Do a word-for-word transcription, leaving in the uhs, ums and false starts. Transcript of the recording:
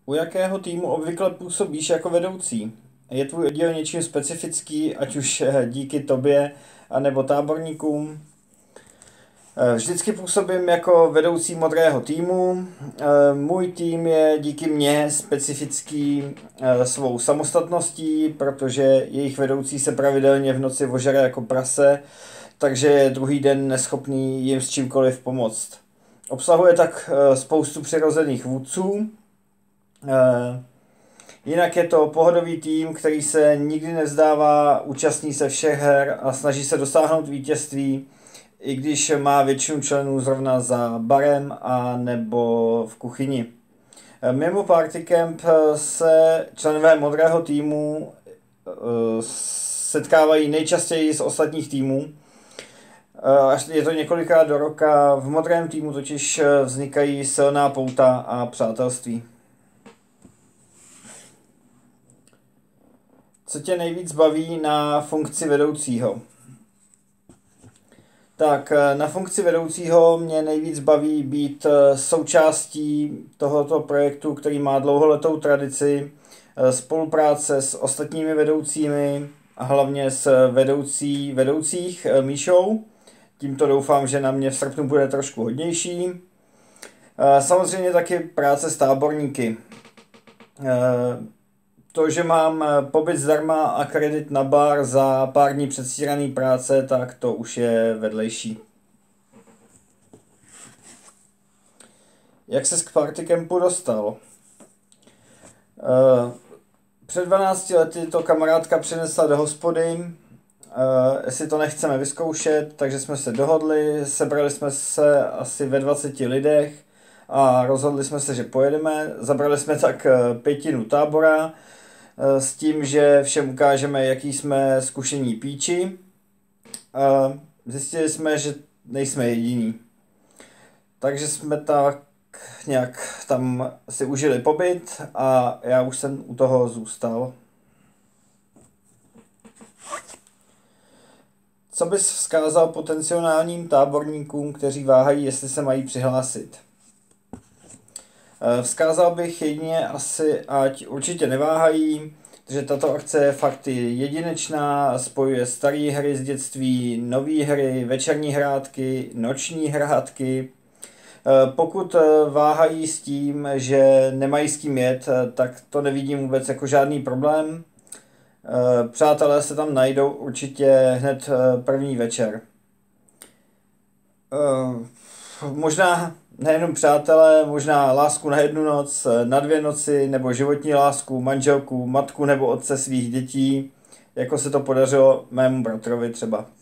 U jakého týmu obvykle působíš jako vedoucí? Je tvůj oddíl něčím specifický, ať už eh, díky tobě, anebo táborníkům? Eh, Vždycky působím jako vedoucí modrého týmu. Eh, Můj tým je díky mně specifický eh, svou samostatností, protože jejich vedoucí se pravidelně v noci ožere jako prase, takže je druhý den neschopný jim s čímkoliv pomoct. Obsahuje tak eh, spoustu přirozených vůdců. Eh, Jinak je to pohodový tým, který se nikdy nevzdává, účastní se všech her a snaží se dosáhnout vítězství, i když má většinu členů zrovna za barem a nebo v kuchyni. Eh, Mimo Party Camp eh, se členové modrého týmu eh, setkávají nejčastěji z ostatních týmů. Eh, Až je to několikrát do roka. V modrém týmu totiž eh, vznikají silná pouta a přátelství. Co tě nejvíc baví na funkci vedoucího? Tak eh, na funkci vedoucího mě nejvíc baví být eh, součástí tohoto projektu, který má dlouholetou tradici, eh, spolupráce s ostatními vedoucími a hlavně s vedoucí vedoucích eh, Míšou. Tímto doufám, že na mě v srpnu bude trošku hodnější. Eh, Samozřejmě taky práce s táborníky. Eh, To, že mám pobyt zdarma a kredit na bar za pár dní předstíraný práce, tak to už je vedlejší. Jak ses k Party Campu dostal? Eh, Před dvanácti lety to kamarádka přinesla do hospody, eh, jestli to nechceme vyzkoušet, takže jsme se dohodli, sebrali jsme se asi ve dvaceti lidech a rozhodli jsme se, že pojedeme. Zabrali jsme tak eh, pětinu tábora, eh, s tím, že všem ukážeme, jaký jsme zkušení píči. Eh, Zjistili jsme, že nejsme jediní. Takže jsme tak nějak tam si užili pobyt a já už jsem u toho zůstal. Co bys vzkázal potenciálním táborníkům, kteří váhají, jestli se mají přihlásit? Eh, Vzkázal bych jedině asi, ať určitě neváhají, že tato akce je fakt jedinečná, spojuje staré hry z dětství, nové hry, večerní hrátky, noční hrátky. Eh, Pokud eh, váhají s tím, že nemají s kým jet, eh, tak to nevidím vůbec jako žádný problém. Eh, Přátelé se tam najdou určitě hned eh, první večer. Eh, Možná nejenom přátelé, možná lásku na jednu noc, eh, na dvě noci, nebo životní lásku, manželku, matku nebo otce svých dětí, jako se to podařilo mému bratrovi třeba.